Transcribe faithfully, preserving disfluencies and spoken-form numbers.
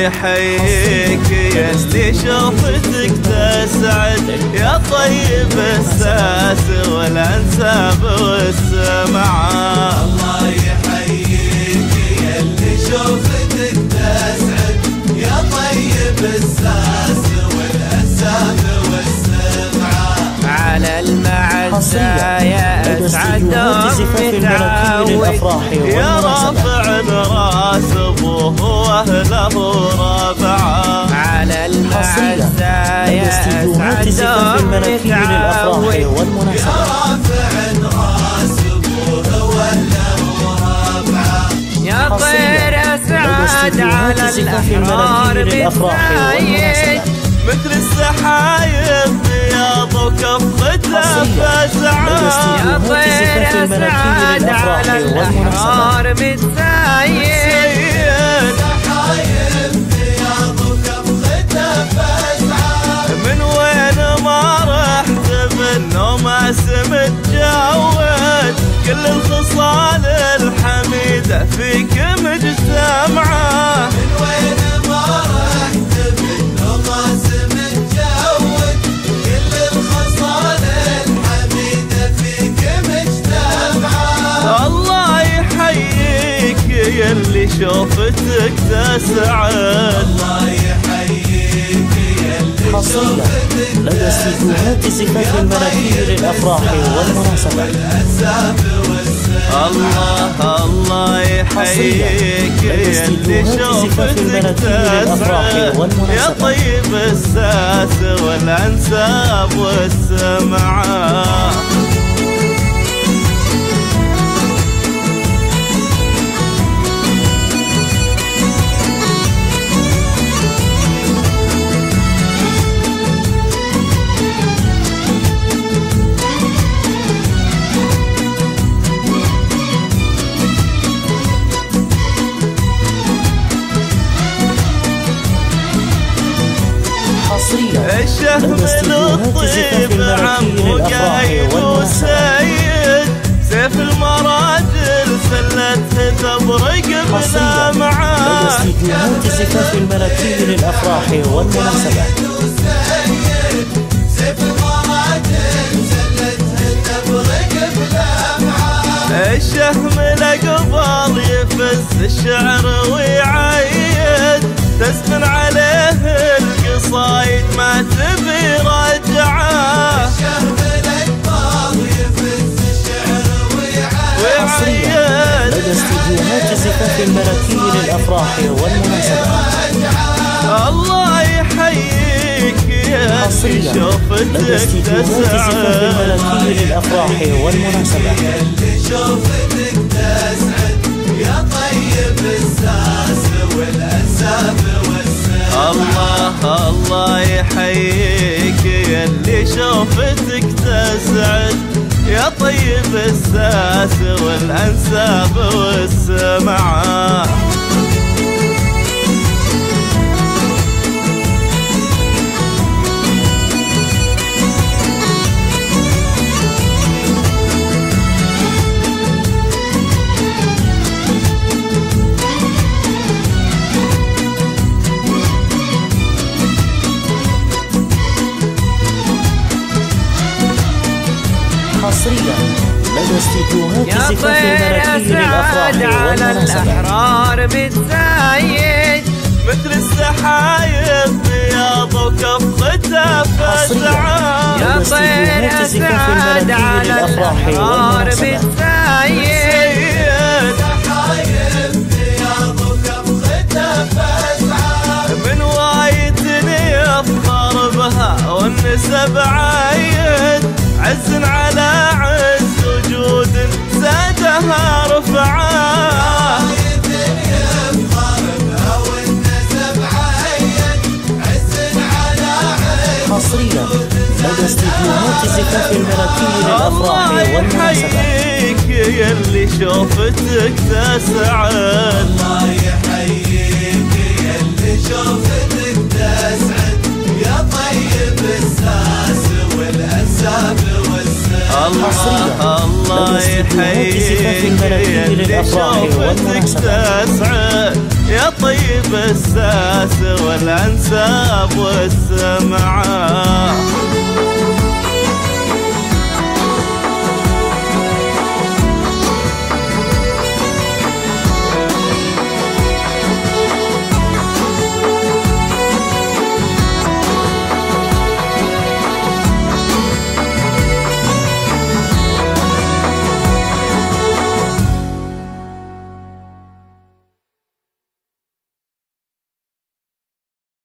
يحييك يا اللي شوفتك تسعد يا طيب الساس والانساب والسمعة. الله يحييك يا اللي شوفتك تسعد يا طيب الساس والانساب والسمعة. على المعزة يا اسعد متعود يا رافع راس ابوه واهله ربعه. على المعزة يا اسعد متعود يا رافع راس ابوه واهله ربعه. يا طير اسعد على الاحرار بالزايد مثل السحايب بياض وكفتها فزعة. يا طير اسعد على الاحرار بالزايد سحايب بياض وكفتها فزعة. من وين ما رحت بالنوم اسم تجود كل الخصال الحميدة فيك مجتمعة. من وين ما رحت بالنوم اسم تجود كل الخصال الحميدة فيك مجتمعة. الله يحييك يا اللي شوفتك تسعد. الله يحييك يا اللي شوفتك لدى استديوهات زفاف المناكير للأفراح والمناسبات. الله الله يحييك يا اللي شوفتك تسعد يا طيب الساس والانساب والسمعة. الشهم للطيب عمو قايد وسيد سيف المراجل سلته تبرق بلا معاه. استديوهات زفاف المناكير للأفراح والمناسبات. سيف المراجل سلته تبرق بلا معاه. الشهم لقبال يفز الشعر ويعيد تسمن عليه القصايد ما تبي رجعه. الشهم لقبال يفز الشعر ويعيد لدى استديوهات زفاف المناكير للأفراح والمناسبات. الله يحييك يا اللي شوفتك تسعد. للأفراح والمناسبات. يا اللي شوفتك تسعد يا طيب الساس والانساب والسمعة. الله الله يحييك يا اللي شوفتك تسعد يا طيب الساس والانساب والسمعة. حصريا لدى استديوهات زفاف المناكير للأفراح والمناسبات. الأحرار بالزايد مثل السحايب بياض وكفتها فزعة. يا طير اسعد على الأحرار بالزايد سحايب بياض وكفتها فزعة. من وايتني افخر بها والنسب عايد عز على عز وجود زادها رفعه. حصريا لدى استديوهات زفاف المناكير للأفراح والمناسبات. الله يحييك يا اللي شوفتك تسعد. الله يحييك يا اللي شوفتك تسعد يا طيب الساس والانساب والسمعة. الله الله يحييك يا اللي شوفتك تسعد يا طيب طيب الساس والأنساب والسمعة.